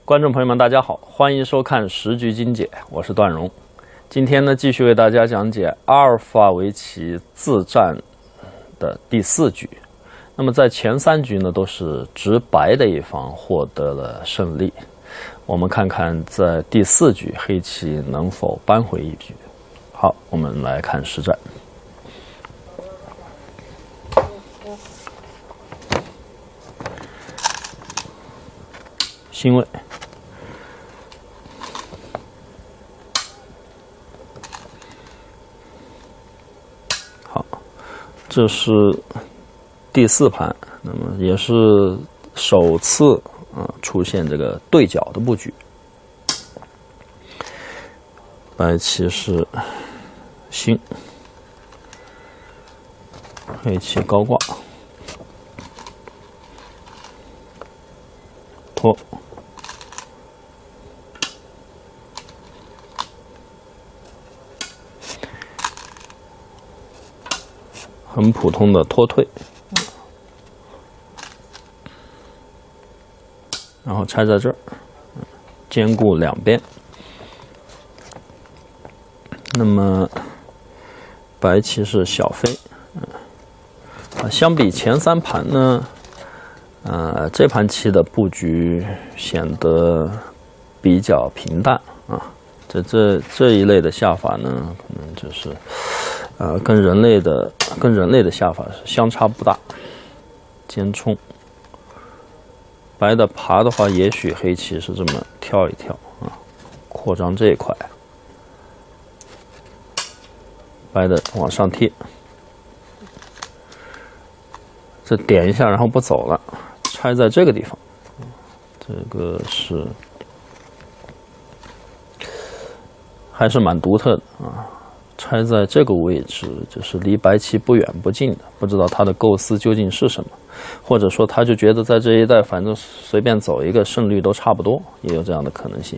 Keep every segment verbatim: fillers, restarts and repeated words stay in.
观众朋友们，大家好，欢迎收看十局精解，我是段荣。今天呢，继续为大家讲解阿尔法围棋自战的第四局。那么在前三局呢，都是直白的一方获得了胜利。我们看看在第四局黑棋能否扳回一局。好，我们来看实战。星位。好，这是第四盘，那么也是首次啊出现这个对角的布局。白棋是星，黑棋高挂，拖。很普通的脱退，然后拆在这儿，兼顾两边。那么白棋是小飞，啊，相比前三盘呢，呃，这盘棋的布局显得比较平淡啊。这这这一类的下法呢，可能就是。呃，跟人类的跟人类的下法是相差不大。尖冲，白的爬的话，也许黑棋是这么跳一跳啊，扩张这一块。白的往上贴，这点一下，然后不走了，拆在这个地方。这个是还是蛮独特的啊。拆在这个位置，就是离白棋不远不近的，不知道他的构思究竟是什么，或者说他就觉得在这一带反正随便走一个胜率都差不多，也有这样的可能性。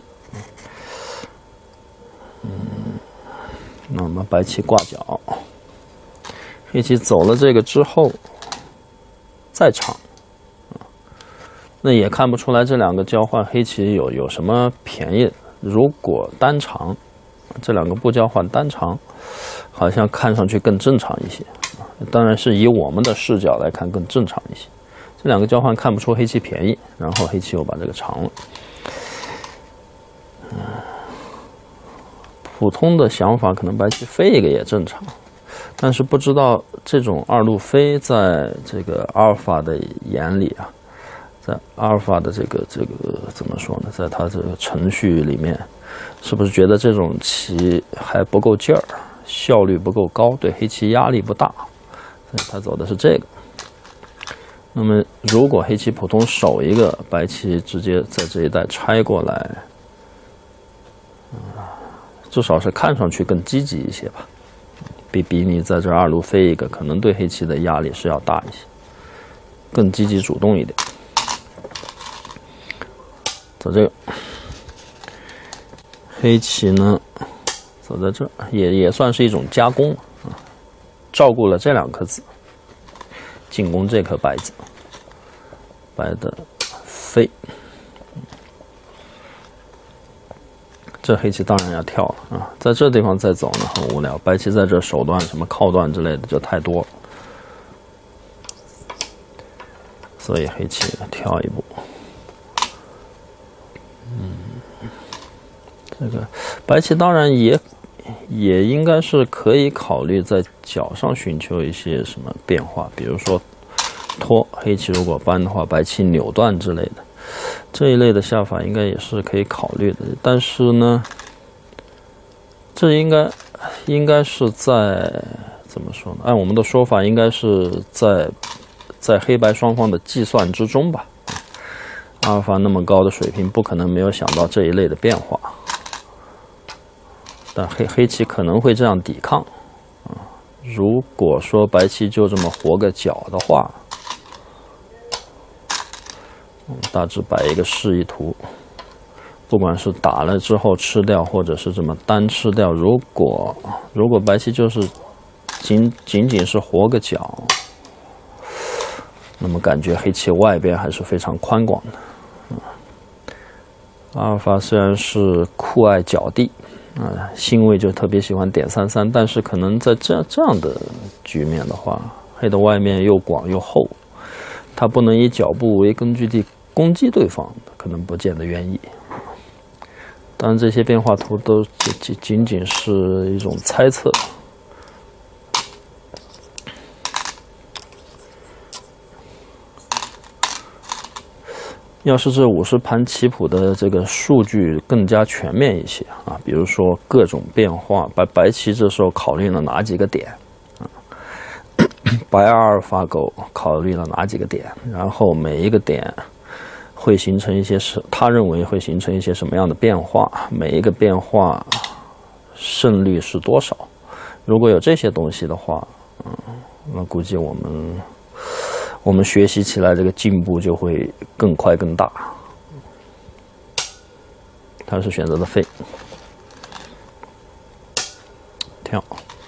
嗯，那么白棋挂角，黑棋走了这个之后再长，那也看不出来这两个交换黑棋有有什么便宜。如果单长，这两个不交换单长，好像看上去更正常一些，当然是以我们的视角来看更正常一些。这两个交换看不出黑棋便宜，然后黑棋又把这个长了。嗯，普通的想法可能白棋飞一个也正常，但是不知道这种二路飞在这个阿尔法的眼里啊，在阿尔法的这个这个怎么说呢，在它这个程序里面。是不是觉得这种棋还不够劲儿，效率不够高，对黑棋压力不大，所以他走的是这个。那么如果黑棋普通守一个，白棋直接在这一带拆过来，嗯，至少是看上去更积极一些吧，比比你在这二路飞一个，可能对黑棋的压力是要大一些，更积极主动一点。走这个。黑棋呢，走在这儿也也算是一种加工啊，照顾了这两颗子，进攻这颗白子，白的飞，这黑棋当然要跳了啊，在这地方再走呢很无聊，白棋在这手段什么靠段之类的就太多了，所以黑棋跳一步。这个白棋当然也也应该是可以考虑在角上寻求一些什么变化，比如说拖，黑棋如果扳的话，白棋扭断之类的，这一类的下法应该也是可以考虑的。但是呢，这应该应该是在怎么说呢？按我们的说法，应该是在在黑白双方的计算之中吧。阿尔法那么高的水平，不可能没有想到这一类的变化。但黑黑棋可能会这样抵抗，啊，如果说白棋就这么活个角的话，嗯，大致摆一个示意图，不管是打了之后吃掉，或者是这么单吃掉，如果如果白棋就是仅仅仅是活个角，那么感觉黑棋外边还是非常宽广的，嗯， 阿尔法虽然是酷爱脚地，啊、呃，星位就特别喜欢点三三，但是可能在这样这样的局面的话，黑的外面又广又厚，他不能以脚步为根据地攻击对方，可能不见得愿意。当然，这些变化图都仅仅仅是一种猜测。要是这五十盘棋谱的这个数据更加全面一些啊，比如说各种变化，白白棋这时候考虑了哪几个点啊？白阿尔法狗考虑了哪几个点？然后每一个点会形成一些什，他认为会形成一些什么样的变化？每一个变化胜率是多少？如果有这些东西的话，嗯，那估计我们。我们学习起来这个进步就会更快更大。他是选择的飞，跳，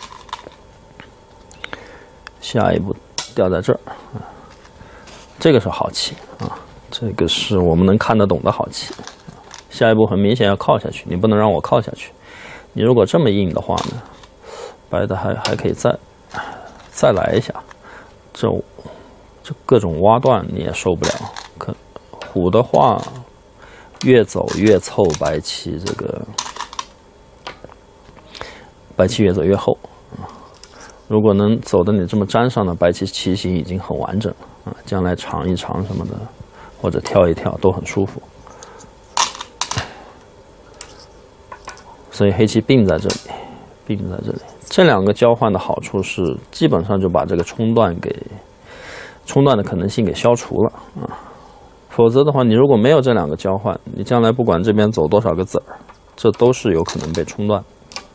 下一步掉在这儿，这个是好棋啊，这个是我们能看得懂的好棋。下一步很明显要靠下去，你不能让我靠下去。你如果这么硬的话呢，白的还还可以再再来一下，这。这各种挖断你也受不了。可虎的话，越走越凑白棋，这个白棋越走越厚。如果能走的你这么粘上的白棋棋形已经很完整了啊，将来长一长什么的，或者跳一跳都很舒服。所以黑棋并在这里，并在这里。这两个交换的好处是，基本上就把这个冲断给。冲断的可能性给消除了啊，否则的话，你如果没有这两个交换，你将来不管这边走多少个子儿，这都是有可能被冲断。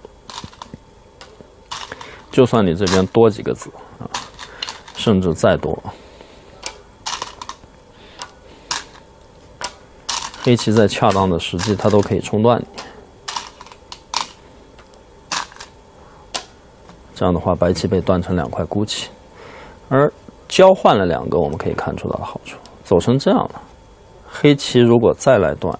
就算你这边多几个子啊，甚至再多，黑棋在恰当的时机，它都可以冲断你。这样的话，白棋被断成两块孤棋，而。交换了两个，我们可以看出到的好处。走成这样了，黑棋如果再来断，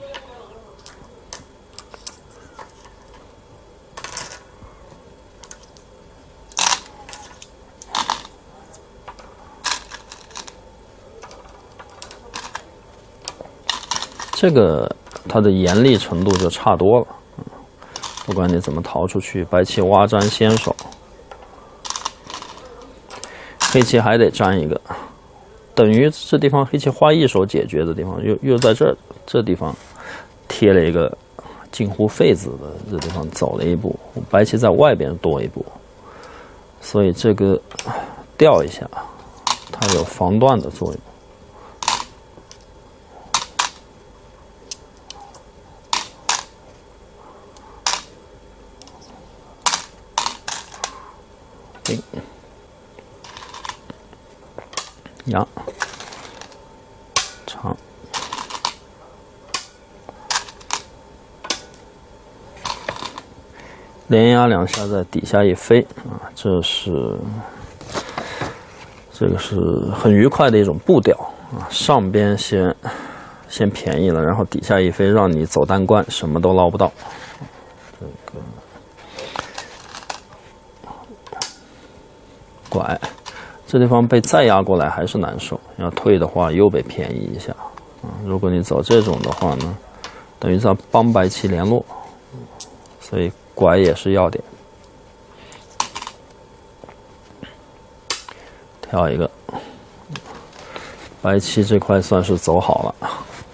这个它的严厉程度就差多了。不管你怎么逃出去，白棋挖粘先手。黑棋还得粘一个，等于这地方黑棋花一手解决的地方，又又在这这地方贴了一个近乎废子的这地方走了一步，白棋在外边多一步，所以这个掉一下，它有防断的作用。定。压长，连压两下，在底下一飞啊，这是这个是很愉快的一种步调啊。上边先先便宜了，然后底下一飞，让你走单关，什么都捞不到。这个拐。这地方被再压过来还是难受，要退的话又被便宜一下啊。如果你走这种的话呢，等于在帮白棋联络，所以拐也是要点。跳一个，白棋这块算是走好了，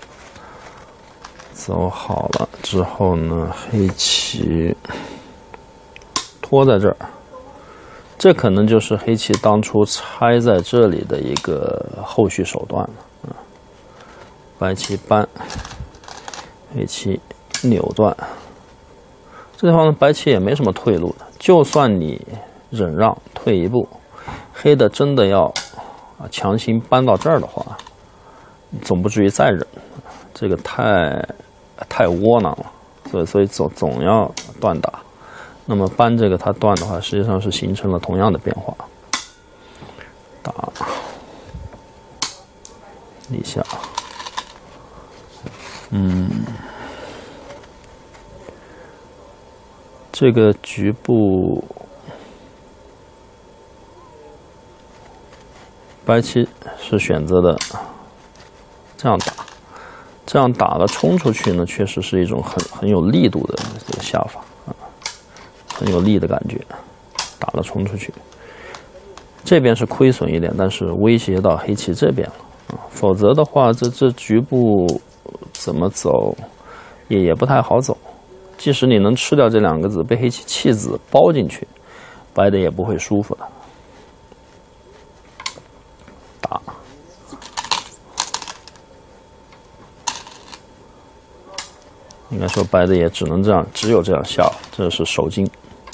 走好了之后呢，黑棋拖在这儿。这可能就是黑棋当初拆在这里的一个后续手段了。啊，白棋扳，黑棋扭断。这地方白棋也没什么退路的，就算你忍让退一步，黑的真的要啊强行扳到这儿的话，总不至于再忍，这个太太窝囊了。所以所以总总要断打。那么扳这个它断的话，实际上是形成了同样的变化。打一下， 嗯，这个局部白棋是选择的这样打，这样打了冲出去呢，确实是一种很很有力度的这个下法啊，很有力的感觉，打了冲出去。这边是亏损一点，但是威胁到黑棋这边了啊，否则的话，这这局部怎么走也也不太好走。即使你能吃掉这两个子，被黑棋弃子包进去，白的也不会舒服的。打，应该说白的也只能这样，只有这样下，这是手筋。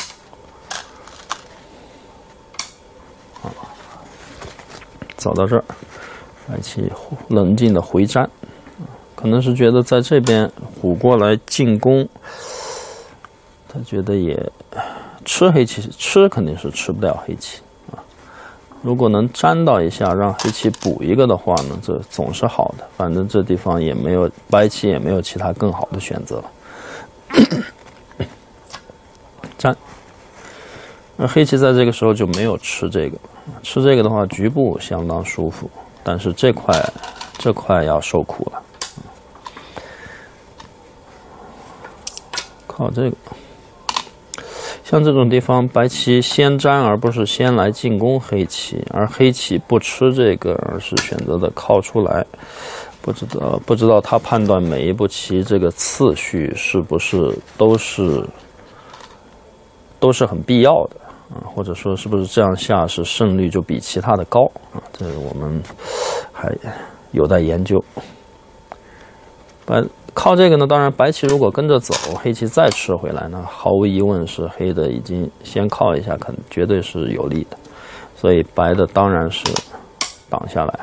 走到这儿，白棋冷静的回粘，可能是觉得在这边虎过来进攻，他觉得也吃黑棋，吃肯定是吃不掉黑棋啊。如果能粘到一下，让黑棋补一个的话呢，这总是好的。反正这地方也没有白棋也没有其他更好的选择。粘。那黑棋在这个时候就没有吃这个，吃这个的话，局部相当舒服，但是这块这块要受苦了。靠这个，像这种地方，白棋先粘，而不是先来进攻黑棋，而黑棋不吃这个，而是选择的靠出来。不知道不知道他判断每一步棋这个次序是不是都是都是很必要的。啊，或者说是不是这样下是胜率就比其他的高啊？这个我们还有待研究。白靠这个呢，当然白棋如果跟着走，黑棋再吃回来呢，毫无疑问是黑的已经先靠一下，肯绝对是有利的。所以白的当然是挡下来。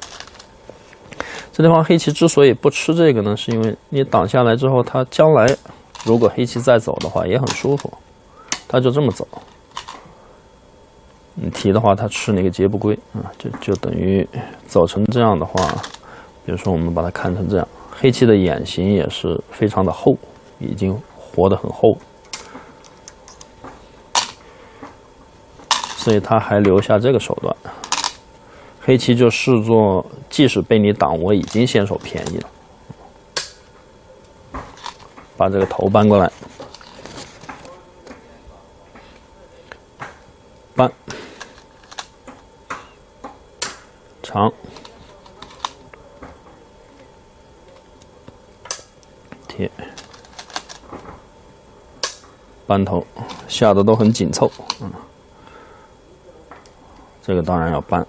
这地方黑棋之所以不吃这个呢，是因为你挡下来之后，它将来如果黑棋再走的话也很舒服，它就这么走。你提的话，他吃那个劫不归啊，就就等于走成这样的话，比如说我们把它看成这样，黑棋的眼形也是非常的厚，已经活得很厚，所以他还留下这个手段，黑棋就视作即使被你挡，我已经先手便宜了，把这个头搬过来，搬。长，贴，扳头，下的都很紧凑，嗯，这个当然要扳。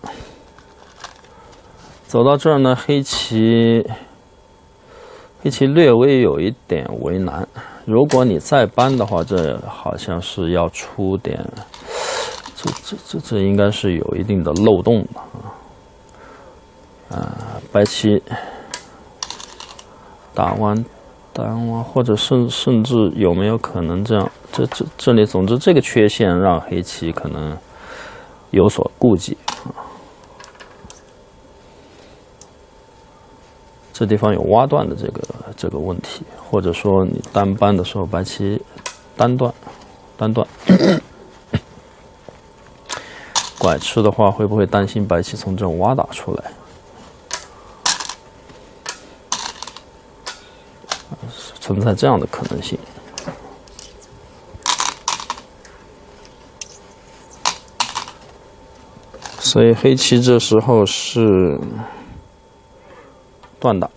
走到这儿呢，黑棋，黑棋略微有一点为难。如果你再扳的话，这好像是要出点，这这这这应该是有一定的漏洞的啊。啊，白棋打完打完，或者甚甚至有没有可能这样？这这这里，总之这个缺陷让黑棋可能有所顾忌啊。这地方有挖断的这个这个问题，或者说你单扳的时候，白棋单断单断。拐吃的话，会不会担心白棋从这种挖打出来？存在这样的可能性，所以黑棋这时候是断打，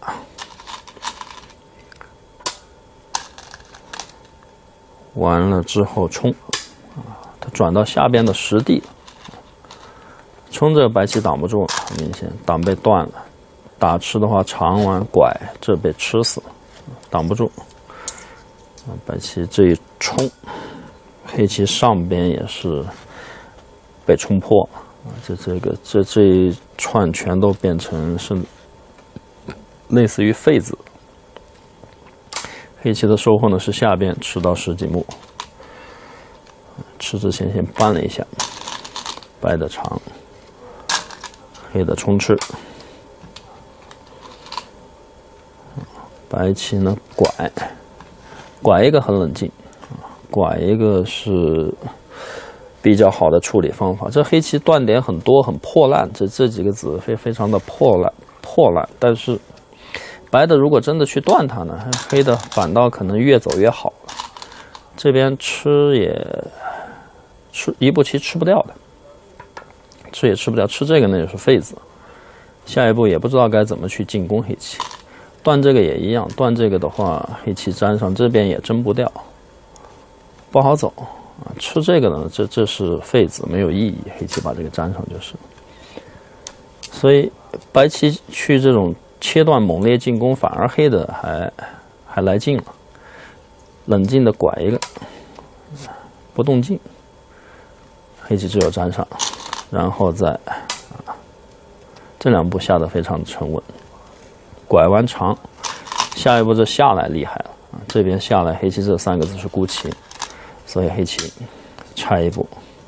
完了之后冲，他转到下边的实地，冲这个白棋挡不住，很明显挡被断了，打吃的话长完拐，这被吃死了。挡不住，白棋这一冲，黑棋上边也是被冲破了，这这个这这一串全都变成是类似于废子。黑棋的收获呢是下边吃到十几目，吃之前先扳了一下，白的长，黑的冲吃。 白棋呢拐，拐一个很冷静，拐一个是比较好的处理方法。这黑棋断点很多，很破烂，这这几个子非非常的破烂破烂。但是白的如果真的去断它呢，黑的反倒可能越走越好了。这边吃也吃一步棋吃不掉的，吃也吃不掉，吃这个呢也是废子。下一步也不知道该怎么去进攻黑棋。断这个也一样，断这个的话，黑棋粘上这边也争不掉，不好走啊。吃这个呢，这这是废子，没有意义。黑棋把这个粘上就是。所以白棋去这种切断猛烈进攻，反而黑的还还来劲了。冷静的拐一个，不动静，黑棋只有粘上，然后再啊，这两步下得非常的沉稳。拐弯长，下一步这下来厉害了啊！这边下来黑棋这三个字是孤棋，所以黑棋拆一步，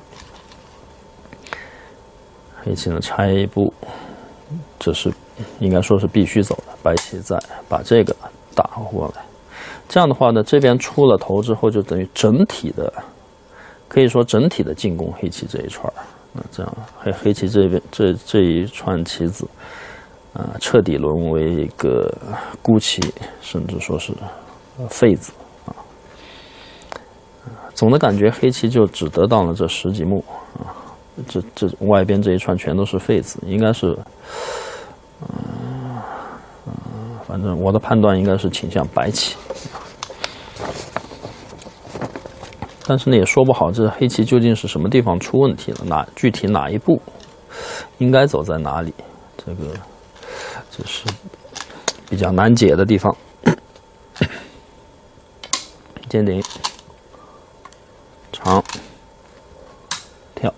黑棋呢拆一步，这是应该说是必须走的。白棋再把这个打过来，这样的话呢，这边出了头之后，就等于整体的，可以说整体的进攻黑棋这一串。那这样黑黑棋这边这这一串棋子。啊、呃，彻底沦为一个孤棋，甚至说是废子啊。总的感觉，黑棋就只得到了这十几目啊，这这外边这一串全都是废子，应该是，嗯、呃呃，反正我的判断应该是倾向白棋，但是呢也说不好，这黑棋究竟是什么地方出问题了，哪具体哪一步应该走在哪里，这个。这是比较难解的地方。尖顶，长，跳。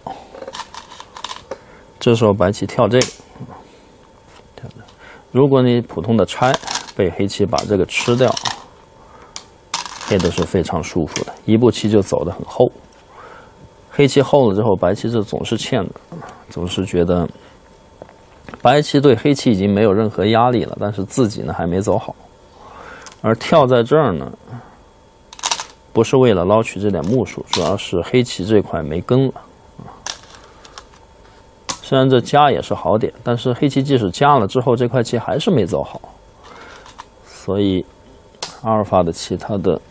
这时候白棋跳这个，跳这。如果你普通的拆，被黑棋把这个吃掉，黑的是非常舒服的，一步棋就走得很厚。黑棋厚了之后，白棋这总是欠的，总是觉得。白棋对黑棋已经没有任何压力了，但是自己呢还没走好，而跳在这儿呢，不是为了捞取这点目数，主要是黑棋这块没跟了。虽然这加也是好点，但是黑棋即使加了之后，这块棋还是没走好，所以阿尔法的棋，他的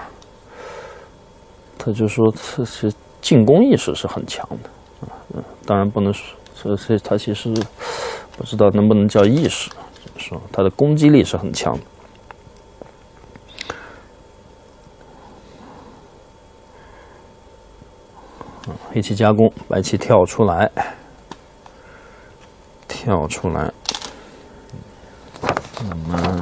他就说他是进攻意识是很强的，嗯，当然不能说。所以它其实不知道能不能叫意识，就是说它的攻击力是很强的。嗯，黑棋加攻，白棋跳出来，跳出来，那么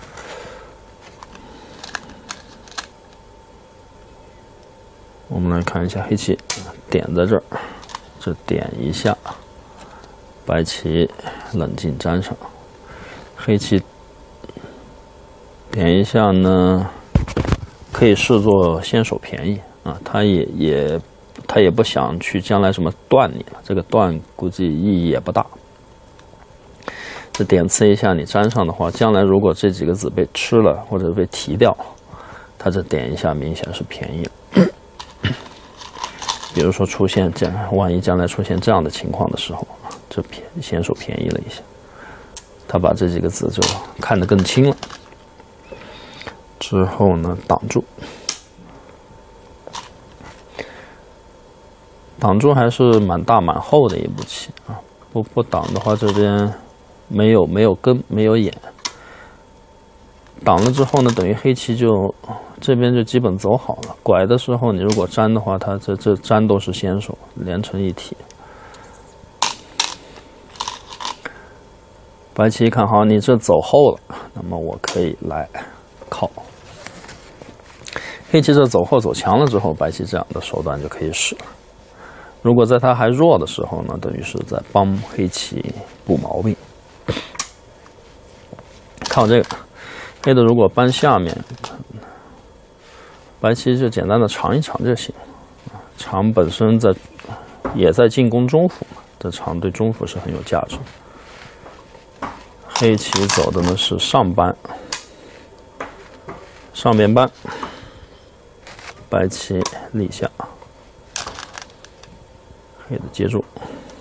我们来看一下黑棋点在这儿，这点一下。白棋冷静粘上，黑棋点一下呢，可以视作先手便宜啊。他也也他也不想去将来什么断你了，这个断估计意义也不大。这点刺一下你粘上的话，将来如果这几个子被吃了或者被提掉，他这点一下明显是便宜了。比如说出现这样，万一将来出现这样的情况的时候。这便先手便宜了一下，他把这几个子就看得更清了。之后呢，挡住，挡住还是蛮大蛮厚的一步棋啊。不不挡的话，这边没有没有根没有眼。挡了之后呢，等于黑棋就这边就基本走好了。拐的时候，你如果粘的话，它这这粘都是先手，连成一体。白棋一看好，你这走后了，那么我可以来靠。黑棋这走后走强了之后，白棋这样的手段就可以使了。如果在它还弱的时候呢，等于是在帮黑棋补毛病。靠这个，黑的如果搬下面，白棋就简单的尝一尝就行。长本身在也在进攻中府嘛，这长对中府是很有价值。黑棋走的呢是上搬， 上边扳，白棋立下，黑的接住，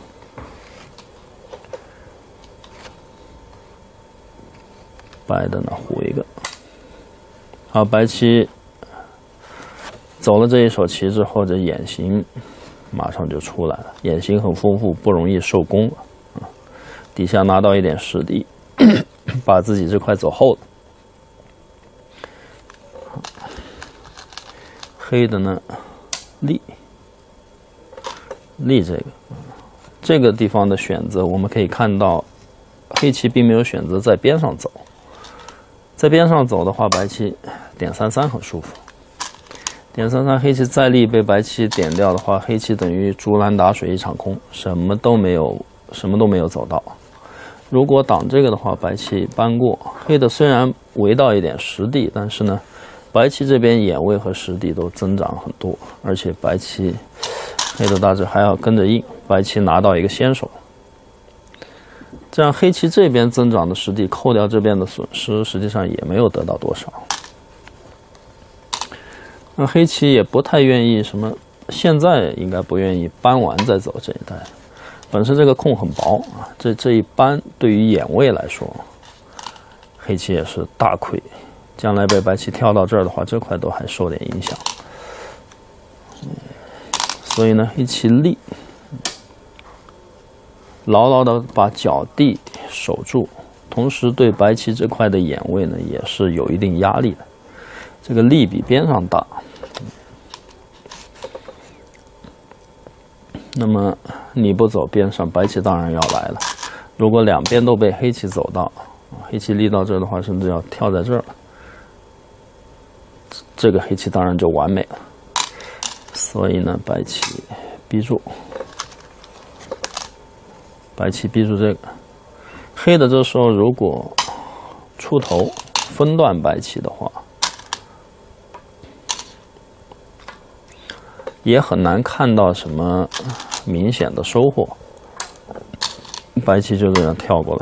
白的呢胡一个。好，白棋走了这一手棋之后，这眼形马上就出来了，眼形很丰富，不容易受攻了。啊，底下拿到一点实地，把自己这块走后了。黑的呢，立立这个，这个地方的选择，我们可以看到，黑棋并没有选择在边上走。在边上走的话，白棋点三三很舒服。点三三，黑棋再立被白棋点掉的话，黑棋等于竹篮打水一场空，什么都没有，什么都没有走到。如果挡这个的话，白棋扳过，黑的虽然围到一点实地，但是呢，白棋这边眼位和实地都增长很多，而且白棋黑的大致还要跟着应，白棋拿到一个先手。这样黑棋这边增长的实地扣掉这边的损失，实际上也没有得到多少。那黑棋也不太愿意什么，现在应该不愿意扳完再走这一带。本身这个空很薄啊，这这一扳对于眼位来说，黑棋也是大亏。将来被白棋跳到这儿的话，这块都还受点影响。所以呢，黑棋立。牢牢的把角地守住，同时对白棋这块的眼位呢也是有一定压力的。这个力比边上大，那么你不走边上，白棋当然要来了。如果两边都被黑棋走到，黑棋立到这儿的话，甚至要跳在这儿，这个黑棋当然就完美了。所以呢，白棋逼住。白棋逼住这个，黑的这时候如果出头分段白棋的话，也很难看到什么明显的收获。白棋就这样跳过来，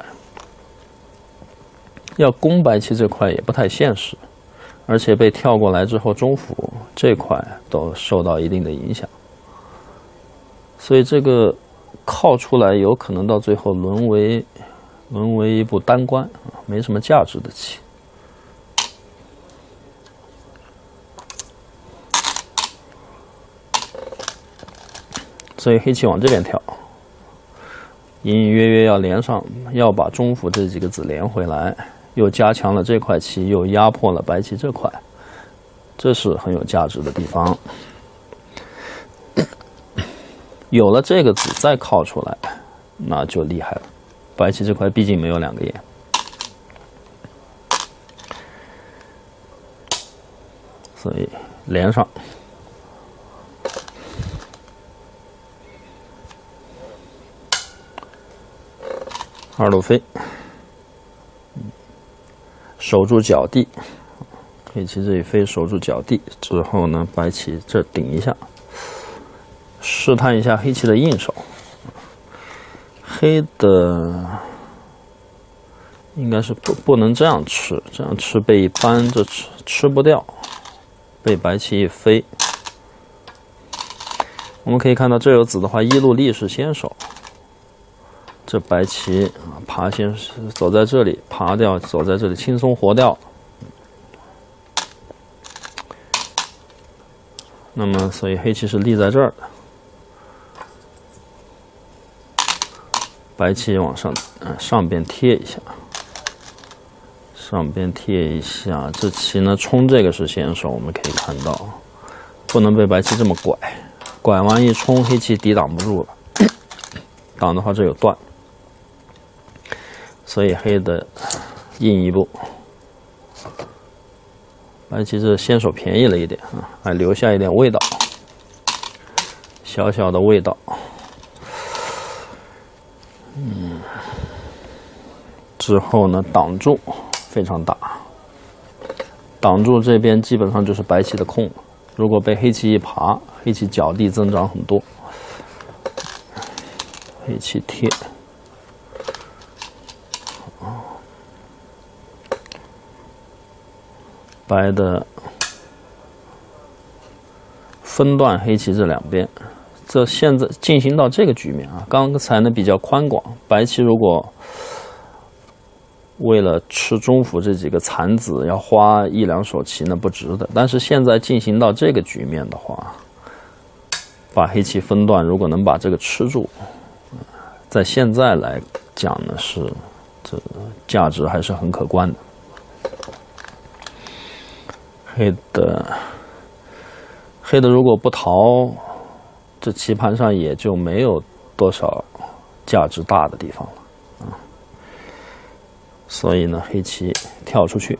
要攻白棋这块也不太现实，而且被跳过来之后，中府这块都受到一定的影响，所以这个靠出来有可能到最后沦为沦为一步单关，没什么价值的棋。所以黑棋往这边跳，隐隐约约要连上，要把中府这几个子连回来，又加强了这块棋，又压迫了白棋这块，这是很有价值的地方。有了这个子再靠出来，那就厉害了。白棋这块毕竟没有两个眼，所以连上。二路飞，守住角地，黑棋这一飞守住角地之后呢，白棋这顶一下。试探一下黑棋的应手，黑的应该是不不能这样吃，这样吃被一扳，这吃吃不掉，被白棋一飞。我们可以看到这有子的话，一路立是先手，这白棋啊爬先走在这里，爬掉走在这里，轻松活掉。那么所以黑棋是立在这儿的。白棋往上，呃，上边贴一下，上边贴一下。这棋呢，冲这个是先手，我们可以看到，不能被白棋这么拐，拐完一冲，黑棋抵挡不住了，挡的话这有断，所以黑的应一步。白棋这先手便宜了一点啊，还留下一点味道，小小的味道。嗯，之后呢，挡住非常大，挡住这边基本上就是白棋的空了。如果被黑棋一爬，黑棋角地增长很多。黑棋贴， 白的分段黑棋这两边。这现在进行到这个局面啊，刚才呢比较宽广，白棋如果为了吃中府这几个残子要花一两手棋呢不值得，但是现在进行到这个局面的话，把黑棋分段，如果能把这个吃住，在现在来讲呢是这价值还是很可观的。黑的黑的如果不逃，这棋盘上也就没有多少价值大的地方了啊。所以呢，黑棋跳出去，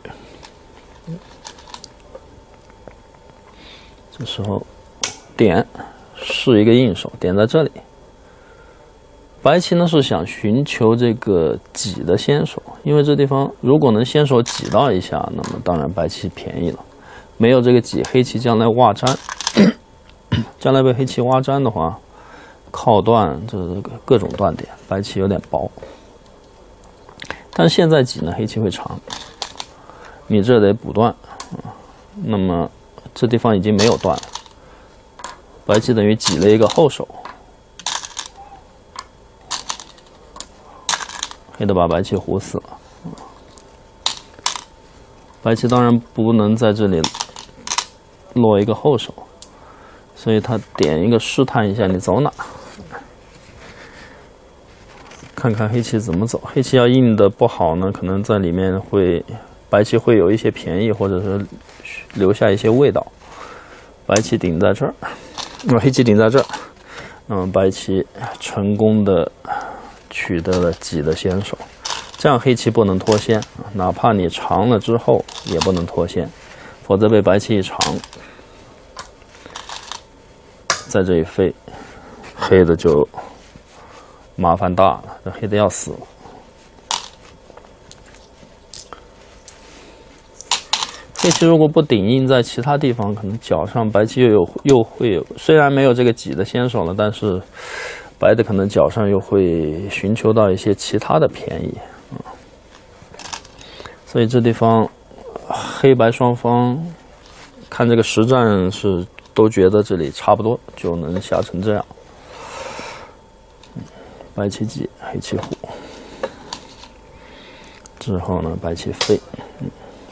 这时候点是一个应手，点在这里。白棋呢是想寻求这个挤的先手，因为这地方如果能先手挤到一下，那么当然白棋便宜了。没有这个挤，黑棋将来挖粘。将来被黑棋挖粘的话，靠断这个各种断点，白棋有点薄。但现在挤呢，黑棋会长，你这得补断，那么这地方已经没有断了，白棋等于挤了一个后手，黑的把白棋糊死了。白棋当然不能在这里落一个后手。所以他点一个试探一下，你走哪？看看黑棋怎么走。黑棋要应的不好呢，可能在里面会白棋会有一些便宜，或者是留下一些味道。白棋顶在这儿，那么黑棋顶在这儿，那么白棋成功的取得了挤的先手。这样黑棋不能脱先，哪怕你长了之后也不能脱先，否则被白棋一长。在这一飞，黑的就麻烦大了，这黑的要死了。黑棋如果不顶应在其他地方，可能角上白棋又有又会有，虽然没有这个挤的先手了，但是白的可能角上又会寻求到一些其他的便宜，嗯，所以这地方黑白双方看这个实战是。都觉得这里差不多就能下成这样，白棋挤，黑棋虎，之后呢，白棋飞，嗯，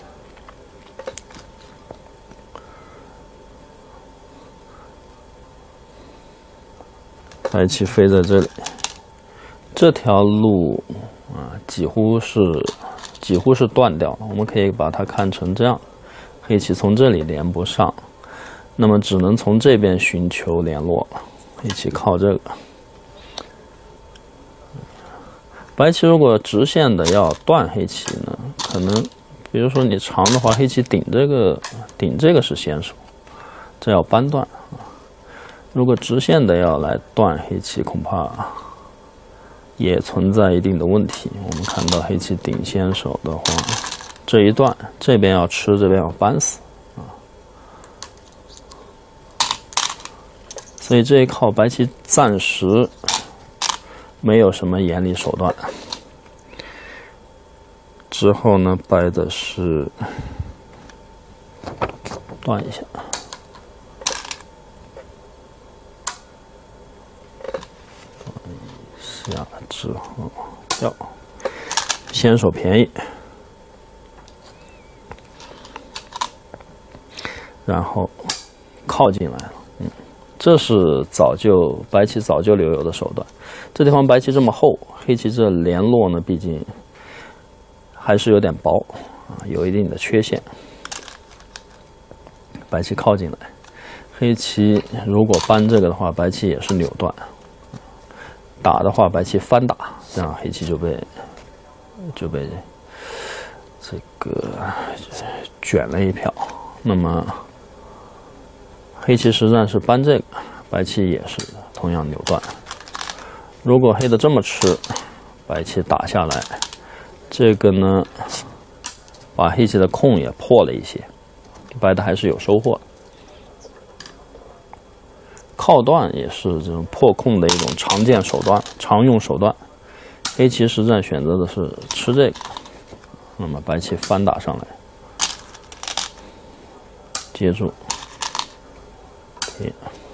白棋飞在这里，这条路啊，几乎是几乎是断掉了。我们可以把它看成这样，黑棋从这里连不上。那么只能从这边寻求联络了，黑棋靠这个。白棋如果直线的要断黑棋呢，可能比如说你长的话，黑棋顶这个顶这个是先手，这要扳断。如果直线的要来断黑棋，恐怕也存在一定的问题。我们看到黑棋顶先手的话，这一段这边要吃，这边要扳死。所以这一靠白棋暂时没有什么严厉手段。之后呢，白的是断一下，断一下之后掉，先手便宜，然后靠进来了。这是早就白棋早就留有的手段。这地方白棋这么厚，黑棋这联络呢，毕竟还是有点薄啊，有一定的缺陷。白棋靠进来，黑棋如果扳这个的话，白棋也是扭断。打的话，白棋翻打，这样黑棋就被就被这个卷了一票。那么黑棋实战是扳这个，白棋也是同样扭断。如果黑的这么吃，白棋打下来，这个呢，把黑棋的空也破了一些，白的还是有收获的。靠断也是这种破空的一种常见手段、常用手段。黑棋实战选择的是吃这个，那么白棋翻打上来。 接住，贴。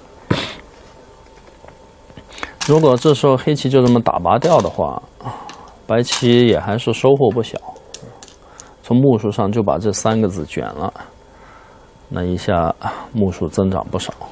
如果这时候黑棋就这么打拔掉的话，白棋也还是收获不小。从目数上就把这三个子卷了，那一下目数增长不少。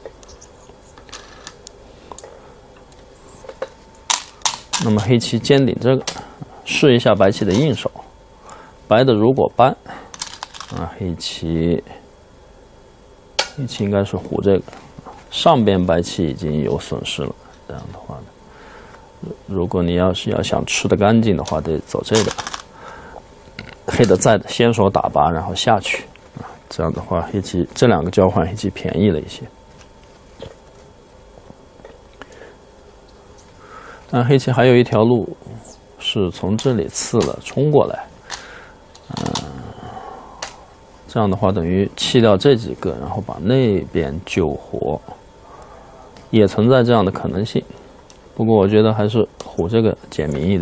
那么黑棋尖顶这个，试一下白棋的应手。白的如果搬，啊，黑棋，黑棋应该是虎这个，上边白棋已经有损失了。这样的话呢，如果你要是要想吃得干净的话，得走这个。黑的再先手打拔，然后下去，啊，这样的话黑棋这两个交换，黑棋便宜了一些。但黑棋还有一条路是从这里刺了冲过来，嗯，这样的话等于弃掉这几个，然后把那边救活，也存在这样的可能性。不过我觉得还是虎这个简明一点。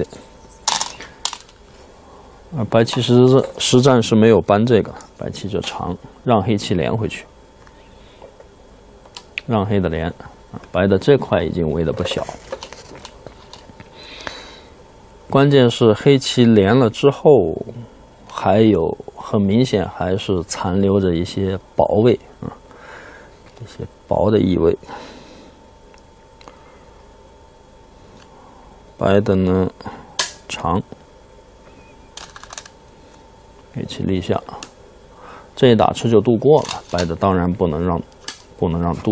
而白棋实实战是没有搬这个，白棋就长，让黑棋连回去，让黑的连，白的这块已经围得不小。关键是黑棋连了之后，还有很明显还是残留着一些薄位啊，一些薄的意味。白的呢长，黑棋立下，这一打吃就渡过了。白的当然不能让，不能让渡。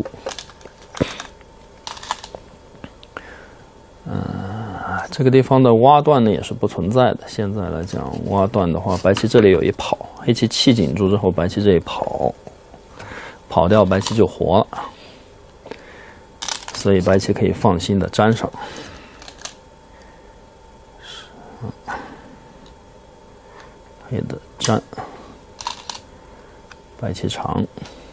嗯、呃，这个地方的挖断呢也是不存在的。现在来讲，挖断的话，白棋这里有一跑，黑棋气紧住之后，白棋这一跑，跑掉白棋就活了，所以白棋可以放心的粘上。黑的粘，白棋长，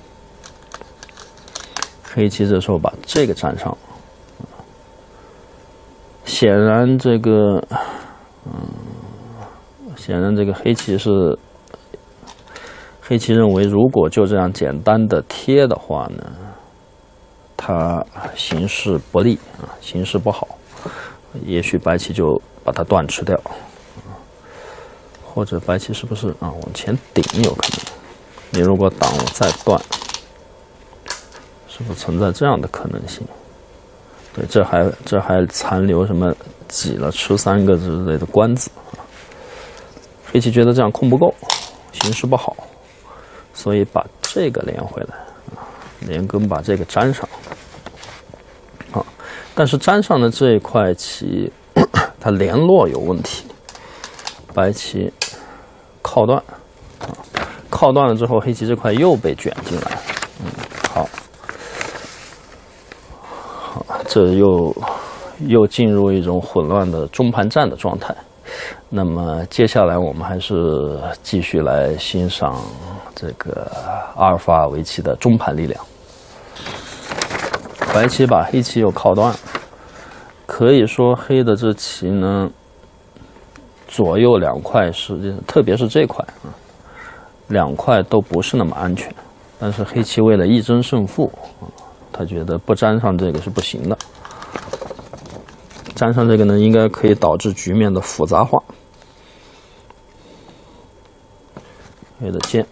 黑棋这时候把这个粘上。显然这个，嗯，显然这个黑棋是，黑棋认为如果就这样简单的贴的话呢，它形势不利啊，形势不好，也许白棋就把它断吃掉。或者白棋是不是啊往前顶有可能？你如果挡了再断，是不是存在这样的可能性？对，这还这还残留什么挤了吃三个之类的官子啊？黑棋觉得这样空不够，形势不好，所以把这个连回来，啊，连根把这个粘上。啊，但是粘上的这一块棋，它联络有问题。白棋靠断，啊，靠断了之后，黑棋这块又被卷进来，嗯，好，好，这又又进入一种混乱的中盘战的状态。那么接下来我们还是继续来欣赏这个阿尔法围棋的中盘力量。白棋把黑棋又靠断，可以说黑的这棋呢，左右两块是，特别是这块啊，两块都不是那么安全。但是黑棋为了一争胜负啊，他觉得不粘上这个是不行的。粘上这个呢，应该可以导致局面的复杂化。黑的尖，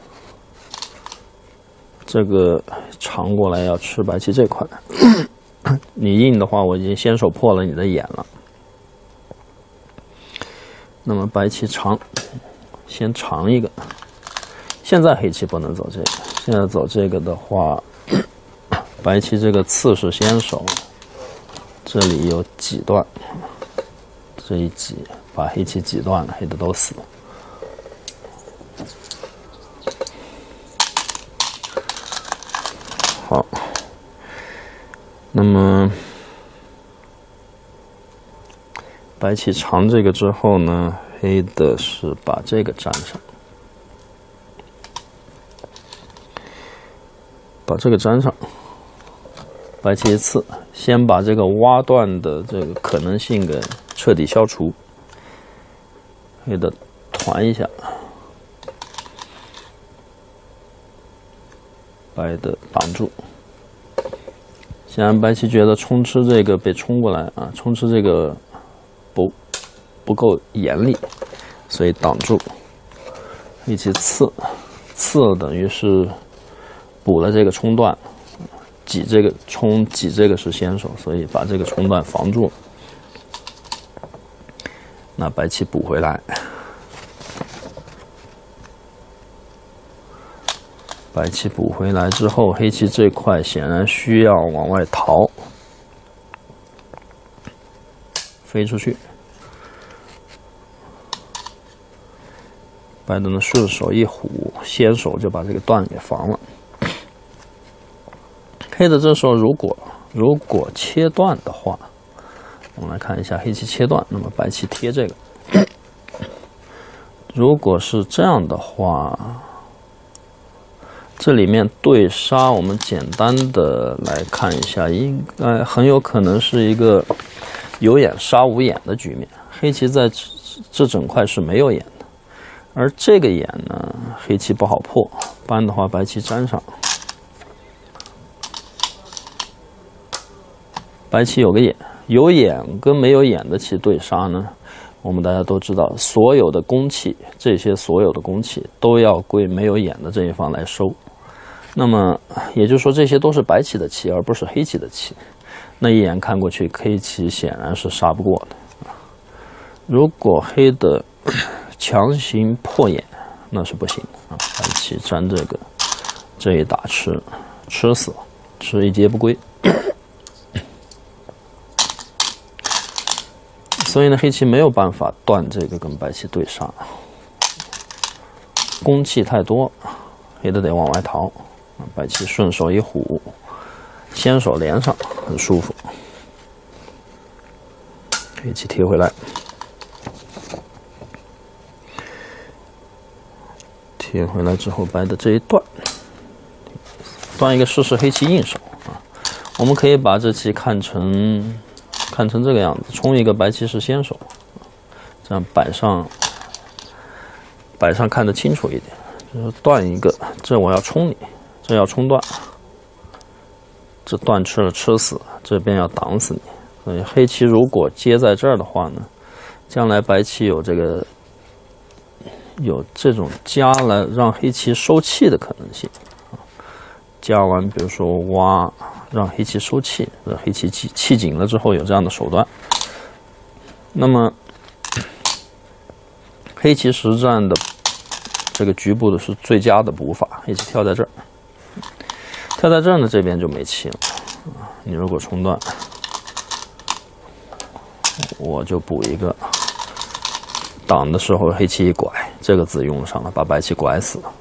这个长过来要吃白棋这块。你硬的话，我已经先手破了你的眼了。那么白棋长，先长一个。现在黑棋不能走这个，现在走这个的话，白棋这个刺是先手，这里有挤断，这一挤把黑棋挤断了，黑的都死了。好，那么白棋长这个之后呢，黑的是把这个粘上，把这个粘上，白棋一刺，先把这个挖断的这个可能性给彻底消除。黑的团一下， 白的挡住。显然白棋觉得冲吃这个被冲过来啊，冲吃这个不不够严厉，所以挡住。黑棋刺，刺了等于是补了这个冲段，挤这个冲挤这个是先手，所以把这个冲段防住了。那白棋补回来，白棋补回来之后，黑棋这块显然需要往外逃，飞出去。白的呢顺手一虎，先手就把这个段给防了。黑的这时候如果如果切断的话，我们来看一下黑棋切断，那么白棋贴这个。如果是这样的话，这里面对杀，我们简单的来看一下，应该很有可能是一个有眼杀无眼的局面。黑棋在这整块是没有眼的，而这个眼呢，黑棋不好破，搬的话白棋粘上。白棋有个眼，有眼跟没有眼的棋对杀呢，我们大家都知道，所有的攻气，这些所有的攻气都要归没有眼的这一方来收。那么也就是说，这些都是白棋的棋，而不是黑棋的棋。那一眼看过去，黑棋显然是杀不过的。如果黑的强行破眼，那是不行的啊！白棋粘这个，这一打吃，吃死，吃一劫不归。所以呢，黑棋没有办法断这个跟白棋对杀，攻气太多，黑的得往外逃。白棋顺手一虎，先手连上，很舒服。黑棋贴回来，贴回来之后，白的这一断，断一个试试黑棋应手啊。我们可以把这棋看成。看成这个样子，冲一个白棋是先手，这样摆上摆上看得清楚一点。就是断一个，这我要冲你，这要冲断，这断吃了吃死，这边要挡死你。所以黑棋如果接在这儿的话呢，将来白棋有这个有这种夹来让黑棋收气的可能性。夹完，比如说挖。让黑棋收气，黑棋气气紧了之后有这样的手段。那么，黑棋实战的这个局部的是最佳的补法。黑棋跳在这儿，跳在这儿呢，这边就没气了。你如果冲断，我就补一个。挡的时候黑棋一拐，这个字用上了，把白棋拐死了。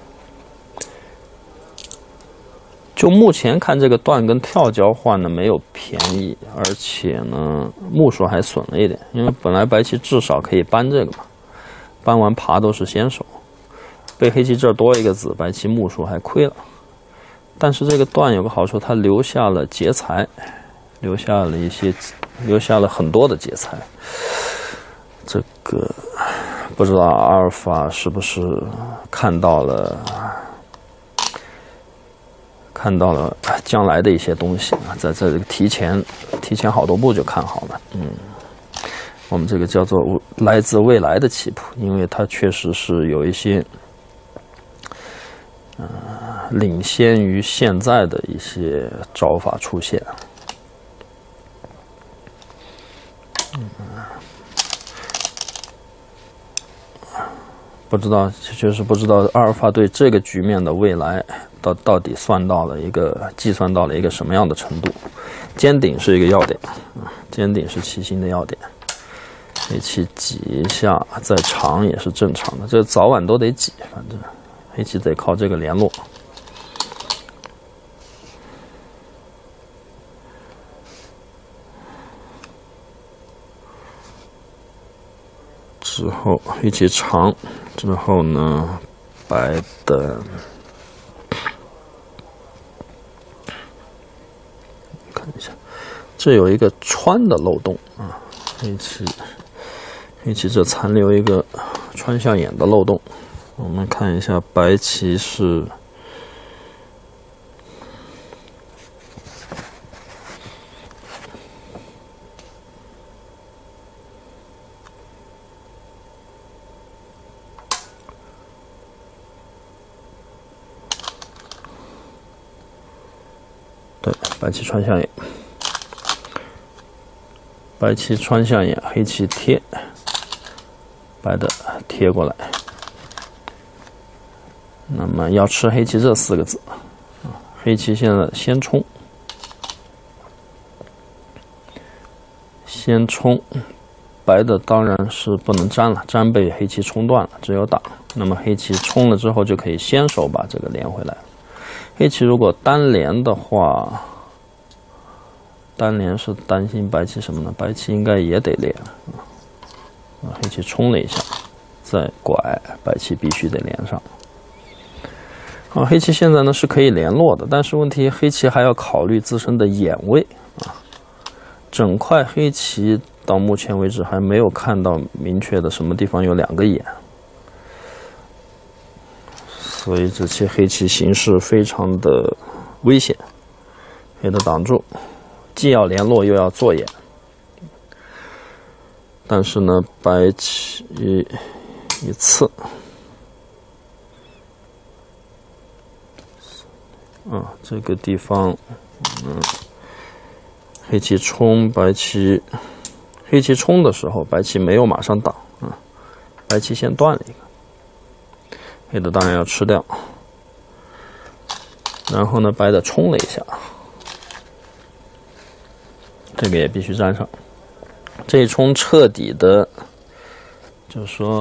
就目前看，这个断跟跳交换呢没有便宜，而且呢目数还损了一点，因为本来白棋至少可以搬这个嘛，搬完爬都是先手，被黑棋这儿多一个子，白棋目数还亏了。但是这个断有个好处，它留下了劫财，留下了一些，留下了很多的劫财。这个不知道阿尔法是不是看到了。看到了将来的一些东西啊，在这个提前提前好多步就看好了。嗯，我们这个叫做来自未来的棋谱，因为它确实是有一些呃领先于现在的一些招法出现。嗯，不知道，就是不知道阿尔法对这个局面的未来。到到底算到了一个计算到了一个什么样的程度？尖顶是一个要点，尖顶是棋形的要点。黑棋挤一下再长也是正常的，这早晚都得挤，反正黑棋得靠这个联络。之后黑棋长之后呢，白的。这有一个穿的漏洞啊，黑棋，黑棋这残留一个穿向眼的漏洞。我们看一下，白棋是对，白棋穿象眼，白棋穿象眼，黑棋贴，白的贴过来。那么要吃黑棋这四个子，黑棋现在先冲，先冲，白的当然是不能粘了，粘被黑棋冲断了，只有挡。那么黑棋冲了之后，就可以先手把这个连回来了。黑棋如果单连的话，单连是担心白棋什么呢？白棋应该也得连啊，黑棋冲了一下，再拐，白棋必须得连上。好，黑棋现在呢是可以联络的，但是问题黑棋还要考虑自身的眼位啊。整块黑棋到目前为止还没有看到明确的什么地方有两个眼，所以这期黑棋形势非常的危险。黑的挡住，既要联络又要做眼，但是呢，白棋一刺。啊，这个地方，嗯，黑棋冲，白棋，黑棋冲的时候，白棋没有马上挡啊，白棋先断了一个，黑的当然要吃掉，然后呢，白的冲了一下，这个也必须粘上，这一冲彻底的，就是说。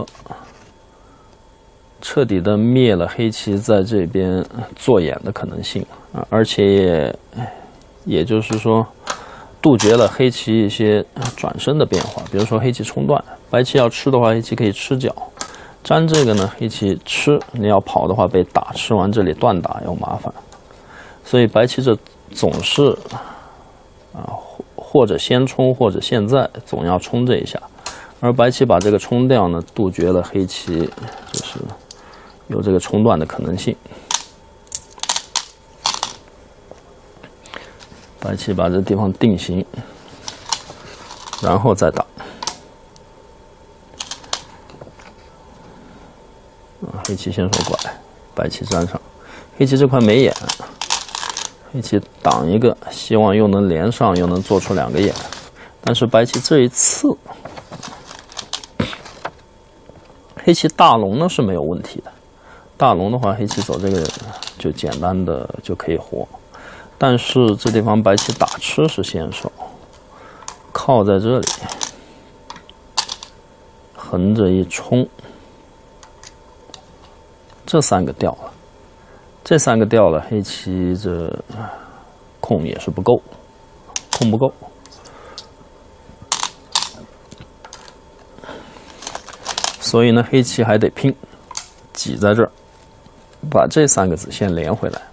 彻底的灭了黑棋在这边做眼的可能性啊，而且也也就是说杜绝了黑棋一些转身的变化，比如说黑棋冲断，白棋要吃的话，黑棋可以吃角，粘这个呢，黑棋吃，你要跑的话被打，吃完这里断打要麻烦，所以白棋这总是啊或者先冲或者现在总要冲这一下，而白棋把这个冲掉呢，杜绝了黑棋就是有这个冲断的可能性。白棋把这地方定型，然后再打。啊，黑棋先手拐，白棋粘上。黑棋这块没眼，黑棋挡一个，希望又能连上，又能做出两个眼。但是白棋这一次，黑棋大龙呢是没有问题的。大龙的话，黑棋走这个就简单的就可以活，但是这地方白棋打吃是先手，靠在这里，横着一冲，这三个掉了，这三个掉了，黑棋这空也是不够，空不够，所以呢，黑棋还得拼，挤在这儿。把这三个子先连回来，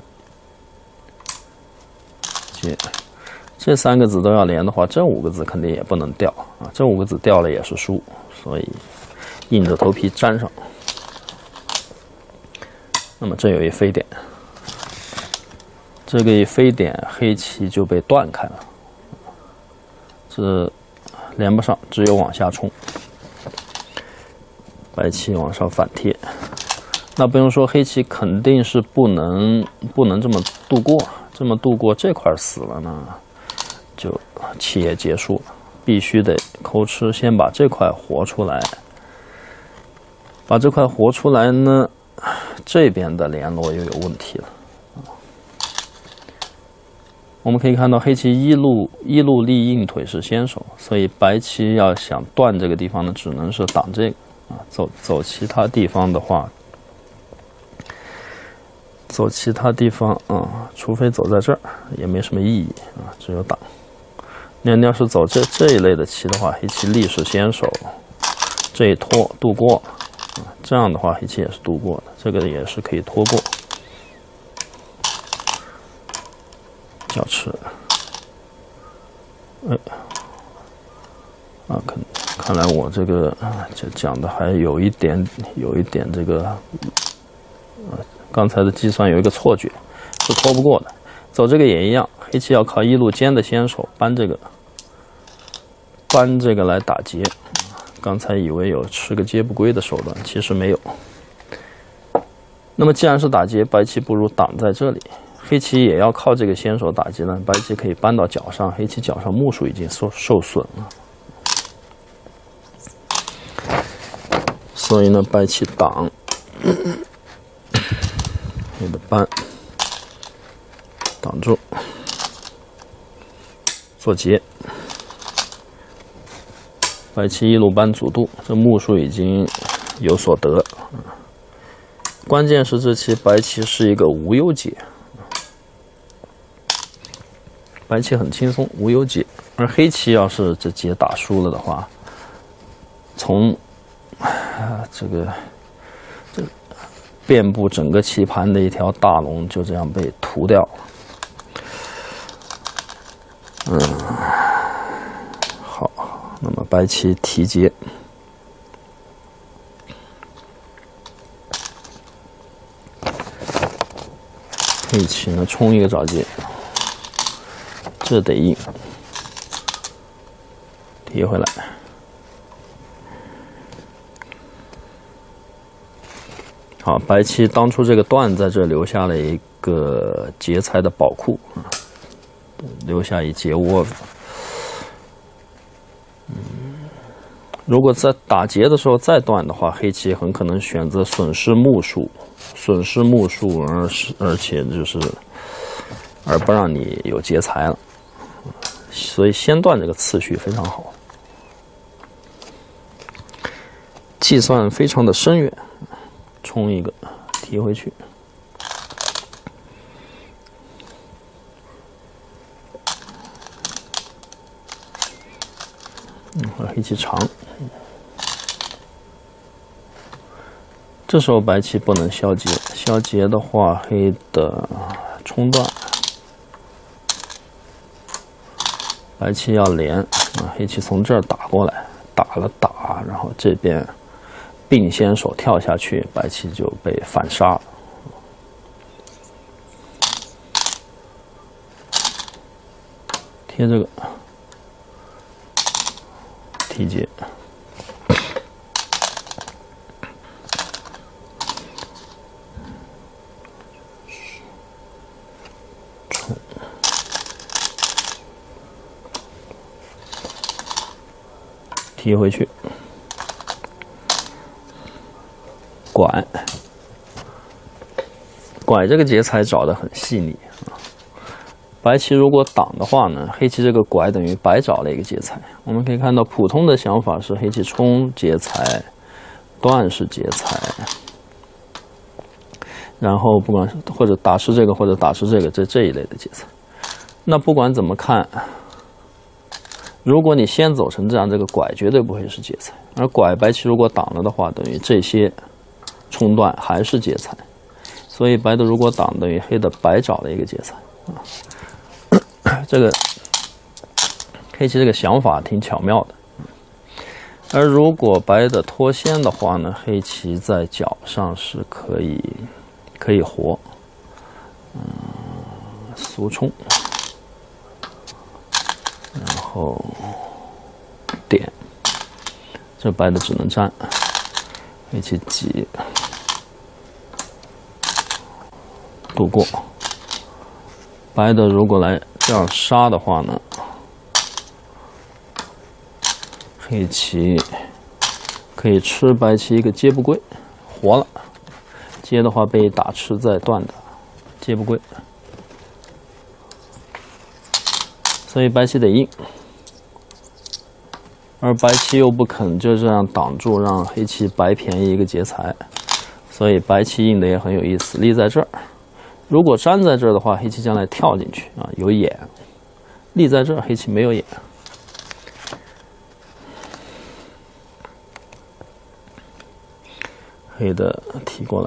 接这三个子都要连的话，这五个子肯定也不能掉啊，这五个子掉了也是输，所以硬着头皮粘上。那么这有一飞点，这个一飞点，黑棋就被断开了，这连不上，只有往下冲，白棋往上反贴。那不用说，黑棋肯定是不能不能这么度过，这么度过这块死了呢，就棋也结束了，必须得抠吃，先把这块活出来，把这块活出来呢，这边的联络又有问题了。我们可以看到，黑棋一路一路立硬腿是先手，所以白棋要想断这个地方呢，只能是挡这个啊，走走其他地方的话。走其他地方啊、嗯，除非走在这儿，也没什么意义啊，只有挡。那你要是走这这一类的棋的话，黑棋立是先手，这一拖度过啊，这样的话黑棋也是度过的，这个也是可以拖过。角吃，哎，啊，看看来我这个这讲的还有一点有一点这个，呃。刚才的计算有一个错觉，是拖不过的。走这个也一样，黑棋要靠一路尖的先手搬这个，搬这个来打劫。刚才以为有吃个接不归的手段，其实没有。那么既然是打劫，白棋不如挡在这里， 黑棋也要靠这个先手打击呢，白棋可以搬到角上，黑棋角上目数已经受受损了，所以呢，白棋挡，黑的搬，挡住，做劫，白棋一路搬主度，这目数已经有所得。关键是这棋白棋是一个无忧劫。白棋很轻松，无忧劫，而黑棋要是这劫打输了的话，从啊这个这遍布整个棋盘的一条大龙就这样被屠掉了。嗯，好，那么白棋提劫，黑棋呢冲一个找劫。这得硬，提回来。好，白棋当初这个段在这留下了一个劫财的宝库啊，留下一劫窝子。嗯，如果在打劫的时候再断的话，黑棋很可能选择损失目数，损失目数，而是而且就是而不让你有劫财了。所以先断这个次序非常好，计算非常的深远，冲一个提回去，嗯，黑棋长，这时候白棋不能消劫，消劫的话黑的冲断。白棋要连啊，黑棋从这儿打过来，打了打，然后这边并先手跳下去，白棋就被反杀了。贴这个提劫，冲。提回去，拐，拐这个劫财找得很细腻啊。白棋如果挡的话呢，黑棋这个拐等于白找了一个劫财。我们可以看到，普通的想法是黑棋冲劫财，断是劫财，然后不管是或者打失这个或者打失这个，这这一类的劫财。那不管怎么看。如果你先走成这样，这个拐绝对不会是劫财，而拐白棋如果挡了的话，等于这些冲断还是劫财，所以白的如果挡，等于黑的白找了一个劫财啊。这个黑棋这个想法挺巧妙的。而如果白的脱先的话呢，黑棋在角上是可以可以活，嗯，俗冲。然后点，这白的只能粘，黑棋挤，度过。白的如果来这样杀的话呢，黑棋可以吃白棋一个接不归，活了。接的话被打吃再断的，接不归。所以白棋得硬，而白棋又不肯就这样挡住，让黑棋白便宜一个劫财，所以白棋硬的也很有意思，立在这儿。如果粘在这儿的话，黑棋将来跳进去啊，有眼；立在这儿，黑棋没有眼。黑的提过来。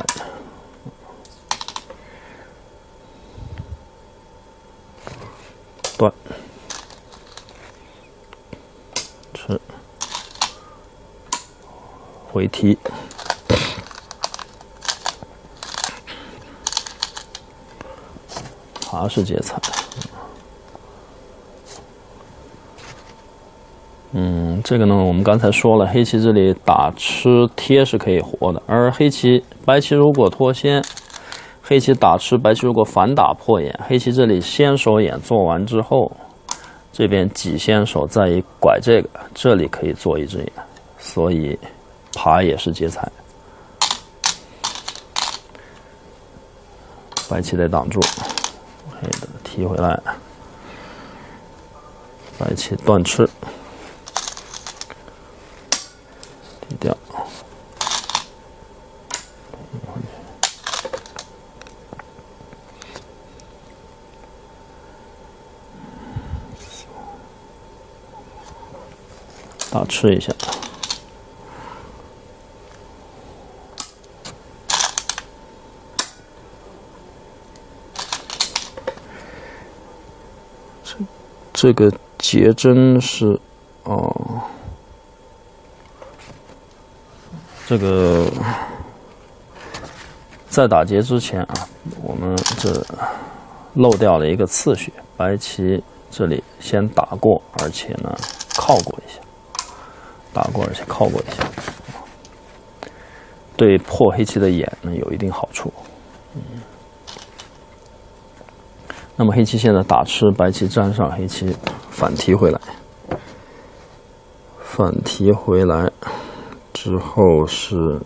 断，吃，回提，爬是劫财。嗯，这个呢，我们刚才说了，黑棋这里打吃贴是可以活的，而黑棋白棋如果脱先， 黑棋打吃，白棋如果反打破眼，黑棋这里先手眼做完之后，这边挤先手再一拐这个，这里可以做一只眼，所以爬也是劫财。白棋得挡住，黑的提回来，白棋断吃，提掉。打吃一下，这这个结针是哦，这个在打结之前啊，我们这漏掉了一个次序，白棋这里先打过，而且呢靠过一下。打过而且靠过一下，对破黑棋的眼呢有一定好处。嗯，那么黑棋现在打吃，白棋粘上，黑棋反提回来，反提回来之后是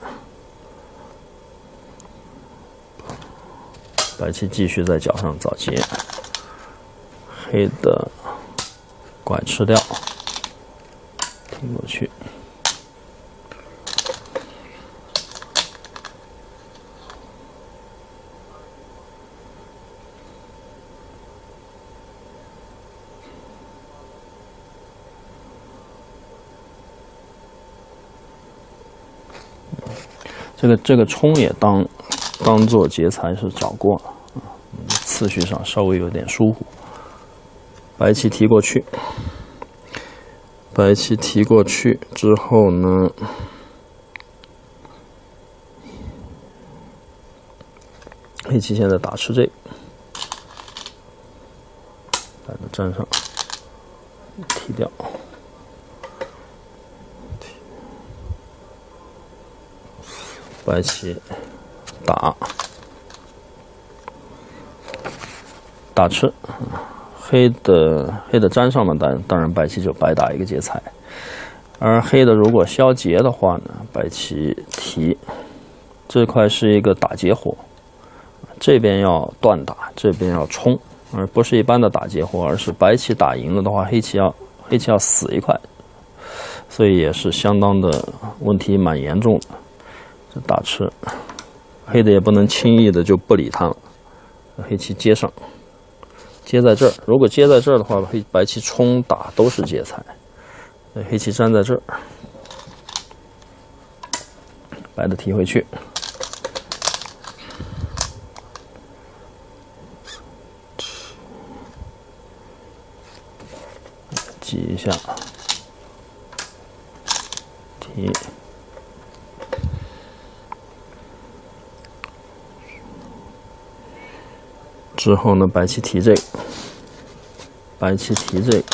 白棋继续在角上找结，黑的拐吃掉。听过去，这个这个冲也当当做劫财是找过了啊，次序上稍微有点疏忽。白棋提过去。白棋提过去之后呢，黑棋现在打吃这个，把它粘上，提掉，白棋打打吃。黑的黑的粘上呢，当当然白棋就白打一个劫财，而黑的如果消劫的话呢，白棋提，这块是一个打劫活，这边要断打，这边要冲，而不是一般的打劫活，而是白棋打赢了的话，黑棋要黑棋要死一块，所以也是相当的问题蛮严重的。这打吃，黑的也不能轻易的就不理他了，黑棋接上。接在这儿，如果接在这儿的话，黑白棋冲打都是劫财。黑棋粘在这儿，白的提回去，挤一下，提，之后呢，白棋提这个。白棋提这个，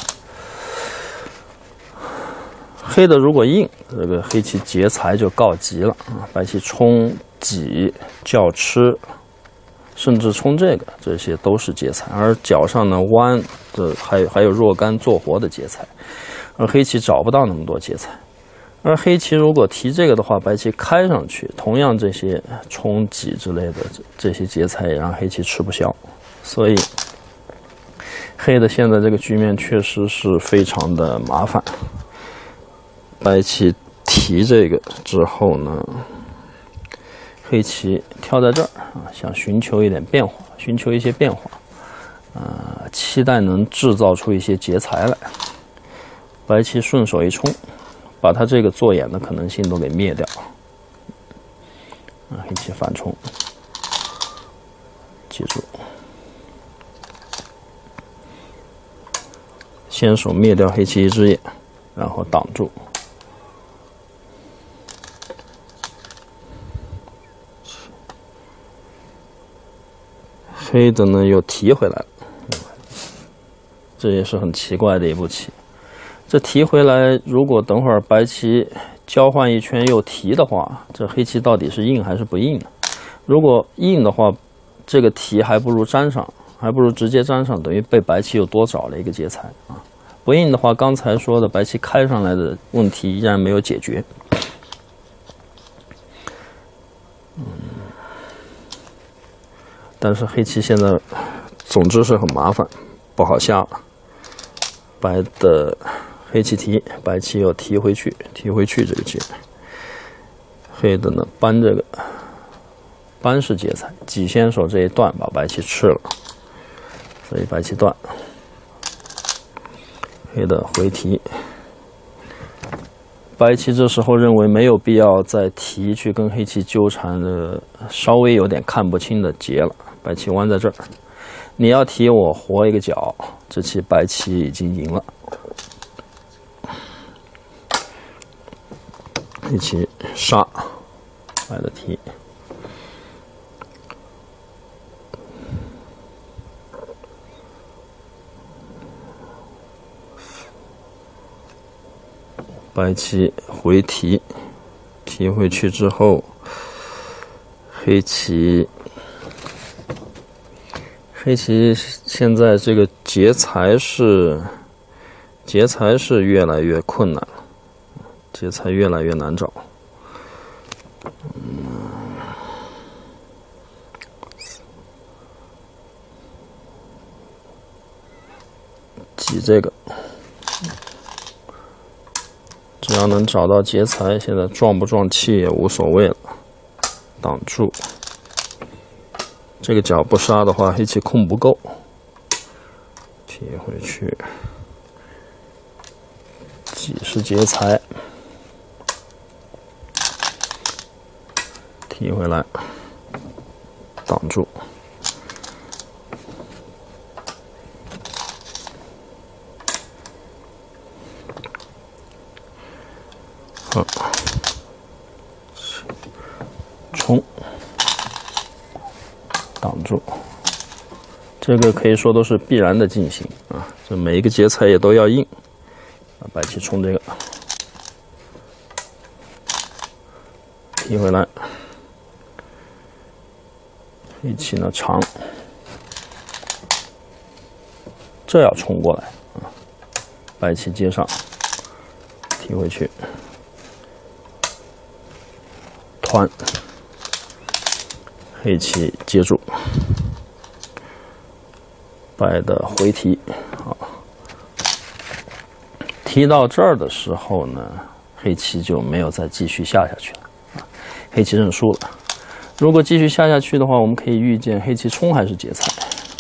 黑的如果硬，这个黑棋劫财就告急了啊！白棋冲、挤、叫吃，甚至冲这个，这些都是劫财。而角上呢弯的还有还有若干做活的劫财，而黑棋找不到那么多劫财。而黑棋如果提这个的话，白棋开上去，同样这些冲、挤之类的这些劫财也让黑棋吃不消，所以。黑的现在这个局面确实是非常的麻烦。白棋提这个之后呢，黑棋跳在这儿啊，想寻求一点变化，寻求一些变化，啊、呃，期待能制造出一些劫财来。白棋顺手一冲，把他这个做眼的可能性都给灭掉。啊，黑棋反冲，记住。先手灭掉黑棋一只眼，然后挡住。黑的呢又提回来了，这也是很奇怪的一步棋。这提回来，如果等会儿白棋交换一圈又提的话，这黑棋到底是硬还是不硬呢？如果硬的话， 这个提还不如粘上，还不如直接粘上，等于被白棋又多找了一个劫财啊。不应的话，刚才说的白棋开上来的问题依然没有解决。嗯，但是黑棋现在，总之是很麻烦，不好下了。白的黑棋提，白棋要提回去，提回去这个劫。黑的呢搬这个，搬是劫财，己先手这一段把白棋吃了，所以白棋断。黑的回提，白棋这时候认为没有必要再提去跟黑棋纠缠的，稍微有点看不清的劫了。白棋弯在这儿，你要提我活一个角，这棋白棋已经赢了。黑棋杀，白的提。白棋回提，提回去之后，黑棋，黑棋现在这个劫财是，劫财是越来越困难了，劫财越来越难找。嗯，挤这个。只要能找到劫财，现在撞不撞气也无所谓了。挡住，这个角不杀的话，黑棋空不够，提回去，挤是劫财，提回来，挡住。好，冲，挡住，这个可以说都是必然的进行啊！这每一个劫财也都要应。把白棋冲这个，提回来，黑棋呢长，这要冲过来啊！白棋接上。提回去，团，黑棋接住，白的回提，好，提到这儿的时候呢，黑棋就没有再继续下下去了，黑棋认输了。如果继续下下去的话，我们可以预见黑棋冲还是劫财，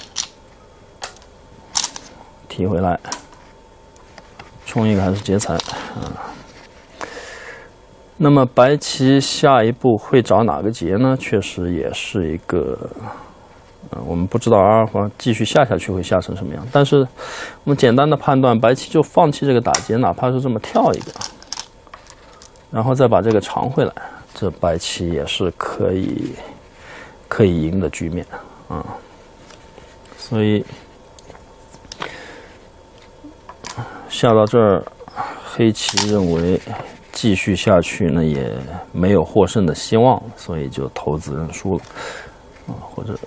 提回来。冲一个还是劫财啊？那么白棋下一步会找哪个劫呢？确实也是一个，呃，我们不知道阿尔法继续下下去会下成什么样。但是我们简单的判断，白棋就放弃这个打劫，哪怕是这么跳一个，然后再把这个长回来，这白棋也是可以可以赢的局面啊。所以。下到这儿，黑棋认为继续下去呢也没有获胜的希望，所以就投子认输了，啊，或者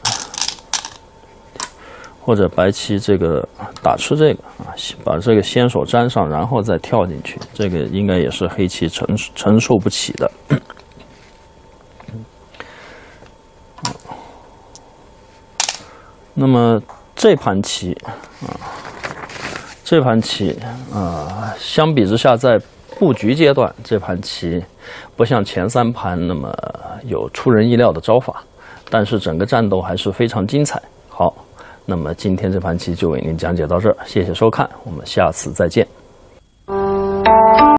或者白棋这个打吃这个啊，把这个先手粘上，然后再跳进去，这个应该也是黑棋承承受不起的。那么这盘棋啊。这盘棋啊、呃，相比之下，在布局阶段，这盘棋不像前三盘那么有出人意料的招法，但是整个战斗还是非常精彩。好，那么今天这盘棋就为您讲解到这儿，谢谢收看，我们下次再见。